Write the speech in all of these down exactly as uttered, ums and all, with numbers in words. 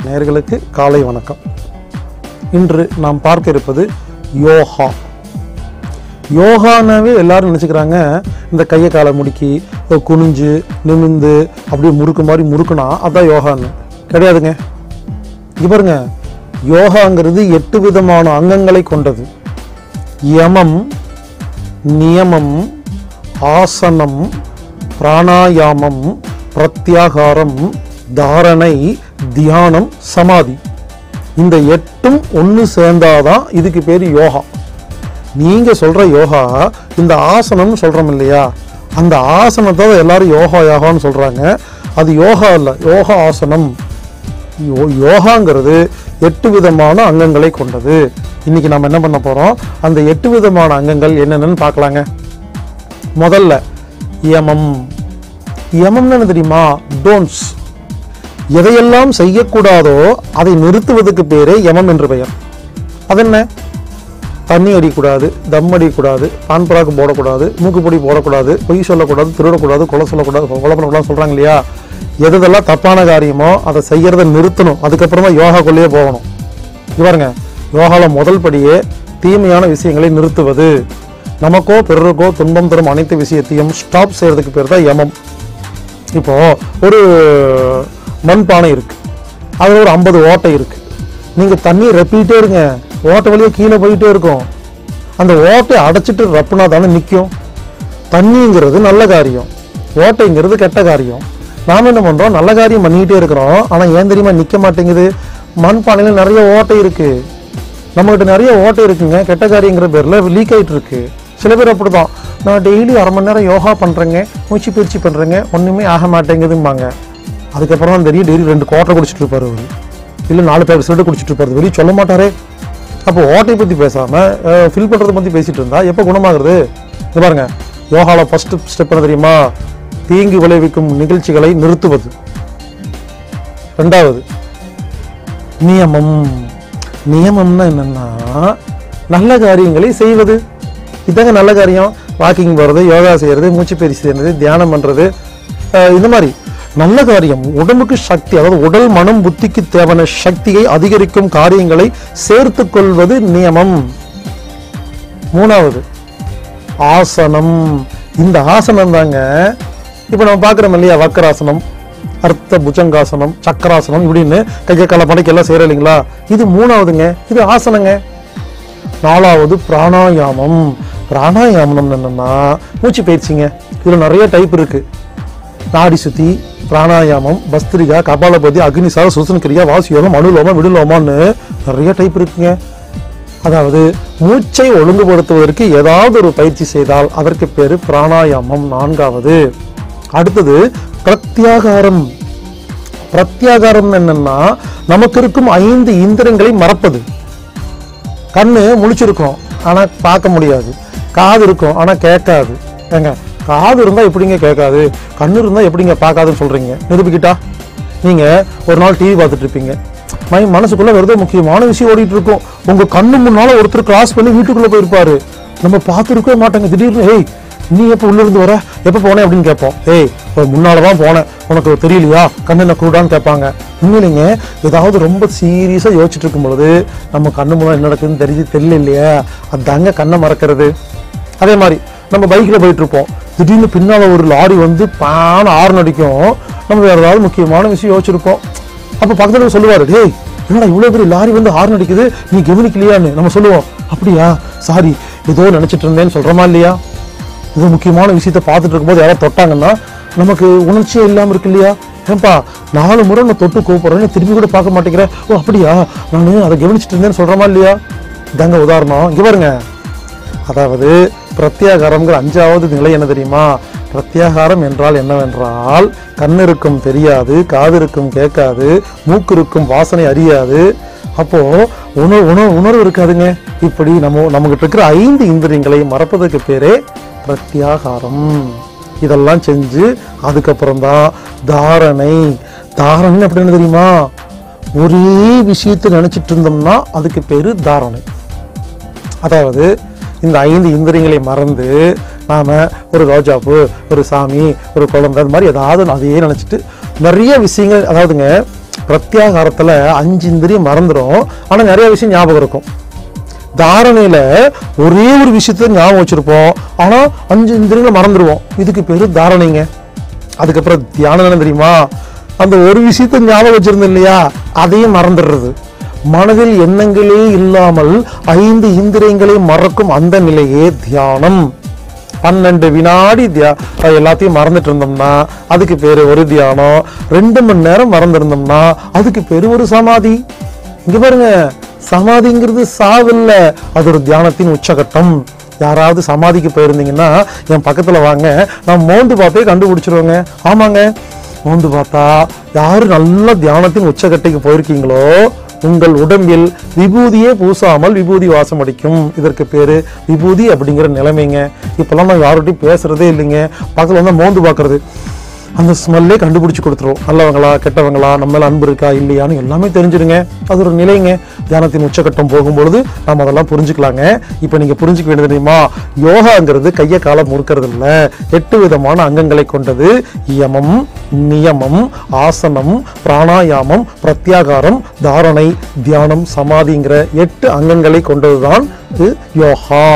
நேயர்களுக்கு காலை வணக்கம். இன்று நாம் பார்க்க இருப்பது யோகா. யோகானாவே எல்லாரும் நினச்சிக்கிறாங்க இந்த கையை காலை முடுக்கி குனிஞ்சு நிமிந்து அப்படியே முறுக்கு மாதிரி முறுக்குனா அதான் யோகான்னு. கிடையாதுங்க. இங்க பாருங்க, யோகாங்கிறது எட்டு விதமான அங்கங்களை கொண்டது. யமம், நியமம், ஆசனம், பிராணாயாமம், பிரத்யாகாரம், தாரணை, தியானம், சமாதி. இந்த எட்டும் ஒன்று சேர்ந்தாதான் இதுக்கு பேர் யோகா. நீங்க சொல்ற யோகா இந்த ஆசனம்னு சொல்றோம் இல்லையா, அந்த ஆசனத்தை எல்லாரும் யோகா யோகான்னு சொல்றாங்க. அது யோகா இல்லை, யோகா ஆசனம். யோகாங்கிறது எட்டு விதமான அங்கங்களை கொண்டது. இன்னைக்கு நம்ம என்ன பண்ண போறோம், அந்த எட்டு விதமான அங்கங்கள் என்னென்னு பார்க்கலாங்க. முதல்ல யமம். யமம்னு என்ன தெரியுமா? டோன்ட்ஸ். எதையெல்லாம் செய்யக்கூடாதோ அதை நிறுத்துவதற்கு பேரே யமம் என்று பெயர். அது என்ன? தண்ணி அடிக்கூடாது, தம் அடிக்கூடாது, பான்பராக்கு போடக்கூடாது, மூக்குப்பொடி போடக்கூடாது, பொய் சொல்லக்கூடாது, திருடக்கூடாது, கொலை சொல்லக்கூடாது, கொலை பண்ணக்கூடாது சொல்றாங்க இல்லையா. எதெல்லாம் தப்பான காரியமோ அதை செய்யறதை நிறுத்தணும். அதுக்கப்புறமா யோகாக்குள்ளேயே போகணும். பாருங்க, யோகால முதல் படியே தீமையான விஷயங்களை நிறுத்துவது. நமக்கோ பிறருக்கோ துன்பம் தரும் அனைத்து விஷயத்தையும் ஸ்டாப் செய்யறதுக்கு பேர் தான் யமம். இப்போ ஒரு மண்பானை இருக்கு, அதில் ஒரு ஐம்பது ஓட்டை இருக்கு. நீங்க தண்ணி ரப்பிட்டே இருங்க, ஓட்டை வழியே கீழே போயிட்டே இருக்கும். அந்த ஓட்டை அடைச்சிட்டு ரப்புனா தானே நிற்கும். தண்ணிங்கிறது நல்ல காரியம், ஓட்டைங்கிறது கெட்ட காரியம். நாம என்ன பண்றோம், நல்ல காரியம் பண்ணிக்கிட்டே இருக்கிறோம். ஆனா ஏன் தெரியுமா நிற்க மாட்டேங்குது? மண்பானையில நிறைய ஓட்டை இருக்கு, நம்மகிட்ட நிறைய ஓட்டை இருக்குங்க. கெட்ட காரியங்கிற பேர்ல லீக் ஆயிட்டு இருக்கு. சில பேர் அப்படிதான், நான் டெய்லி அரை மணி நேரம் யோகா பண்றேங்க, மூச்சு பயிற்சி பண்றேங்க, ஒண்ணுமே ஆக மாட்டேங்குதும்பாங்க. அதுக்கப்புறம் தான் தெரியும் டெய்லி ரெண்டு குவார்டர் குடிச்சிட்டு இருப்பாரு அவரு, இல்லை நாலு பேர் சிலட்டு குடிச்சிட்டு இருப்பாரு, வெளியே சொல்ல மாட்டாரே. அப்போ ஓட்டையை பற்றி பேசாமல் ஃபில் பண்ணுறதை பற்றி பேசிகிட்டு இருந்தா எப்போ குணமாகுறது? இது பாருங்க, யோகாவில் ஃபர்ஸ்ட் ஸ்டெப் என்ன தெரியுமா? தீங்கு விளைவிக்கும் நிகழ்ச்சிகளை நிறுத்துவது. ரெண்டாவது நியமம். நியமம்னா என்னன்னா நல்ல காரியங்களை செய்வது. இதாங்க நல்ல காரியம். வாக்கிங் போகிறது, யோகா செய்கிறது, மூச்சு பயிற்சி செய்கிறது, தியானம் பண்ணுறது, இந்த மாதிரி நல்ல காரியம். உடம்புக்கு சக்தி, அதாவது உடல் மனம் புத்திக்கு தேவையான சக்தியை அதிகரிக்கும் காரியங்களை சேர்த்து கொள்வது நியமம். மூணாவது ஆசனம். இந்த ஆசனம் தாங்க இப்ப நம்ம பாக்குறோம் இல்லையா, வக்கராசனம், அர்த்த புஜங்காசனம், சக்கராசனம், இப்படின்னு கைய கால படைக்கு எல்லாம் செய்யற இல்லைங்களா. இது மூணாவதுங்க, இது ஆசனங்க. நாலாவது பிராணாயாமம். பிராணாயாமம் என்னன்னா மூச்சு பயிற்சிங்க. இதுல நிறைய டைப் இருக்கு. நாடி சுத்தி, பிராணாயாமம், பஸ்திரிகா, கபாலபதி, அக்னிசார, சுசனக்கிரியா, வாசியோகம், அனுலோமம், விடுலோமான்னு நிறைய டைப் இருக்குங்க. அதாவது மூச்சை ஒழுங்குபடுத்துவதற்கு ஏதாவது ஒரு பயிற்சி செய்தால் அதற்கு பேரு பிராணாயாமம். நான்காவது. அடுத்தது பிரத்யாகாரம். பிரத்யாகாரம் என்னன்னா நமக்கு இருக்கும் ஐந்து இந்திரங்களை மறப்பது. கண்ணு முழிச்சிருக்கும் ஆனா பார்க்க முடியாது, காது இருக்கும் ஆனா கேட்காது. ஏங்க, காது இருந்தா எப்படிங்க கேட்காது, கண்ணு இருந்தா எப்படிங்க பார்க்காதுன்னு சொல்றீங்க? நிரூபிக்கிட்டா? நீங்க ஒரு நாள் டிவி பார்த்துட்டு இருப்பீங்க, மை மனசுக்குள்ள வருது முக்கியமான விஷயம் ஓடிட்டு இருக்கும். உங்க கண்ணு முன்னால ஒருத்தர் கிராஸ் பண்ணி வீட்டுக்குள்ள போயிருப்பாரு, நம்ம பார்த்துருக்கவே மாட்டாங்க. திடீர்னு ஏய் நீ எப்போ உள்ள இருந்து வர, எப்போ போனேன் அப்படின்னு கேட்போம். ஏய் முன்னாலதான் போனேன், உனக்கு தெரியலையா, கண்ணு என்ன கூடான்னு கேட்பாங்க. உண்மையிலேங்க ஏதாவது ரொம்ப சீரியஸா யோசிச்சுட்டு இருக்கும் பொழுது நம்ம கண்ணு முன்னாடி என்ன நடக்குதுன்னு தெரிஞ்சு தெரியல இல்லையா, அதாங்க கண்ணை மறக்கிறது. அதே மாதிரி நம்ம பைக்ல போயிட்டு இருப்போம், திடீர்னு பின்னால ஒரு லாரி வந்து பான ஆறு அடிக்கும். நம்ம வேற ஏதாவது முக்கியமான விஷயம் யோசிச்சிருப்போம். அப்ப பக்கத்துல சொல்லுவாரு, டேய் என்னடா இவ்வளவு பெரிய லாரி வந்து ஹார்ன் அடிக்குது, நீ கவனிக்கலையான்னு. நம்ம சொல்லுவோம், அப்படியா சாரி ஏதோ நினைச்சிட்டு இருந்தேன்னு சொல்றோமா இல்லையா? இது முக்கியமான விஷயத்த பார்த்துட்டு இருக்கும்போது யாராவது தொட்டாங்கன்னா நமக்கு உணர்ச்சியே இல்லாம இருக்கு இல்லையா? ஏன்பா நாலு முறை நான் தொட்டு கூப்பிடுறேன், திரும்பி கூட பார்க்க மாட்டேங்கிறேன், ஓ அப்படியா நான் அதை கவனிச்சுட்டு இருந்தேன்னு சொல்றோமா இல்லையா? இதாங்க உதாரணம். இங்க பாருங்க, அதாவது பிரத்யாகாரம்ங்கிற அஞ்சாவது நிலை என்ன தெரியுமா? பிரத்யாகாரம் என்றால் என்னவென்றால் கண்ணிருக்கும் தெரியாது, காதிருக்கும் கேட்காது, மூக்கிருக்கும் வாசனை அறியாது, அப்போ உணர்வு உணர்வு உணர்வு இருக்காதுங்க. இப்படி நம்ம நமக்கு இருக்கிற ஐந்து இந்திரியங்களை மறப்பதற்கு பேரே பிரத்யாகாரம். இதெல்லாம் செஞ்சு அதுக்கப்புறம் தான் தாரணை. தாரணை அப்படின்னு தெரியுமா? ஒரே விஷயத்தை நினைச்சிட்டு இருந்தோம்னா அதுக்கு பேரு தாரணை. அதாவது இந்த ஐந்து இந்திரியங்களை மறந்து நாம ஒரு ரோஜாப்பூ, ஒரு சாமி, ஒரு குழந்தை, அது மாதிரி ஏதாவது அதையே நினைச்சிட்டு நிறைய விஷயங்கள், அதாவதுங்க பிரத்யாகாரத்துல அஞ்சு இந்திரியம் மறந்துடும், ஆனா நிறைய விஷயம் ஞாபகம் இருக்கும். தாரணையில ஒரே ஒரு விஷயத்த ஞாபகம் வச்சிருப்போம், ஆனா அஞ்சு இந்திரியங்களை மறந்துடுவோம். இதுக்கு பேரு தாரணைங்க. அதுக்கப்புறம் தியானம் என்ன தெரியுமா? அந்த ஒரு விஷயத்த ஞாபகம் வச்சிருந்தோம் இல்லையா, அதையும் மறந்துடுறது. மனதில் எண்ணங்களே இல்லாமல் ஐந்து இந்திரியங்களை மறக்கும் அந்த நிலையே தியானம். பன்னெண்டு வினாடி தியா எல்லாத்தையும் மறந்துட்டு இருந்தோம்னா அதுக்கு பேரு ஒரு தியானம். ரெண்டு மணி நேரம் மறந்துருந்தோம்னா அதுக்கு பேரு ஒரு சமாதி. இங்க பாருங்க, சமாதிங்கிறது சாவில்ல, அது ஒரு தியானத்தின் உச்சகட்டம். யாராவது சமாதிக்கு போயிருந்தீங்கன்னா என் பக்கத்துல வாங்க, நான் மோந்து பார்த்தே கண்டுபிடிச்சிருவேங்க. ஆமாங்க, மோந்து பார்த்தா யாரு நல்ல தியானத்தின் உச்சகட்டைக்கு போயிருக்கீங்களோ உங்கள் உடம்பில் விபூதியே பூசாமல் விபூதி வாசம் அடிக்கும். இதற்கு பேரு விபூதி அப்படிங்கிற நிலைமைங்க. இப்பெல்லாம் நான் யார்கிட்டையும் பேசுறதே இல்லைங்க. பக்கத்துல வந்து மோந்து பார்க்கறது, அந்த ஸ்மெல்லே கண்டுபிடிச்சு கொடுத்துரும். நல்லவங்களா கெட்டவங்களா, நம்ம மேல அன்பு இருக்கா இல்லையான்னு எல்லாமே தெரிஞ்சிருங்க. அது ஒரு நிலைங்க. தியானத்தின் உச்சகட்டம் போகும்பொழுது நம்ம அதெல்லாம் புரிஞ்சுக்கலாங்க. இப்போ நீங்க புரிஞ்சுக்க வேண்டியது தெரியுமா? யோகாங்கிறது கையை காலை முறுக்கிறது இல்லை, எட்டு விதமான அங்கங்களை கொண்டது. யமம், நியமம், ஆசனம், பிராணாயாமம், பிரத்யாகாரம், தாரணை, தியானம், சமாதிங்கிற எட்டு அங்கங்களை கொண்டதுதான் இது யோகா.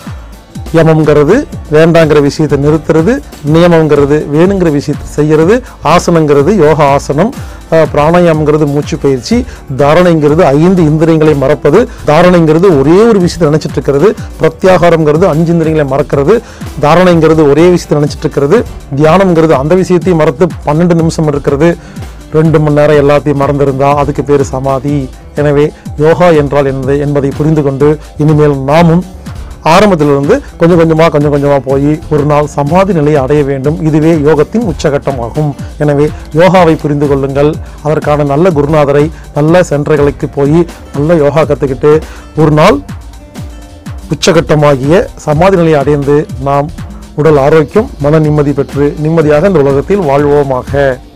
யமம்ங்கிறது வேண்டாங்கிற விஷயத்தை நிறுத்துறது, நியமங்கிறது வேணுங்கிற விஷயத்தை செய்யறது, ஆசனங்கிறது யோகா ஆசனம், பிராணாயாமங்கிறது மூச்சு பயிற்சி, தாரணைங்கிறது ஐந்து இந்திரியங்களை மறப்பது, தாரணைங்கிறது ஒரே ஒரு விஷயத்தை நினைச்சிட்டு இருக்கிறது, பிரத்யாகாரம்ங்கிறது அஞ்சு இந்திரியங்களை மறக்கிறது, தாரணைங்கிறது ஒரே விஷயத்தை நினைச்சிட்டு இருக்கிறது, தியானம்ங்கிறது அந்த விஷயத்தையும் மறத்து பன்னெண்டு நிமிஷம் இருக்கிறது, ரெண்டு மணி நேரம் எல்லாத்தையும் மறந்திருந்தா அதுக்கு பேரு சமாதி. எனவே யோகா என்றால் என்ன என்பதை புரிந்து கொண்டு இனிமேல் நாமும் ஆரம்பத்திலிருந்து கொஞ்சம் கொஞ்சமாக கொஞ்சம் கொஞ்சமாக போய் ஒரு நாள் சமாதி நிலையை அடைய வேண்டும். இதுவே யோகத்தின் உச்சகட்டமாகும். எனவே யோகாவை புரிந்து கொள்ளுங்கள். அதற்கான நல்ல குருநாதரை, நல்ல சென்டர்களுக்கு போய் நல்ல யோகா கற்றுக்கிட்டு ஒரு நாள் உச்சகட்டமாகிய சமாதி நிலையை அடைந்து நாம் உடல் ஆரோக்கியம், மன நிம்மதி பெற்று நிம்மதியாக இந்த உலகத்தில் வாழ்வோமாக.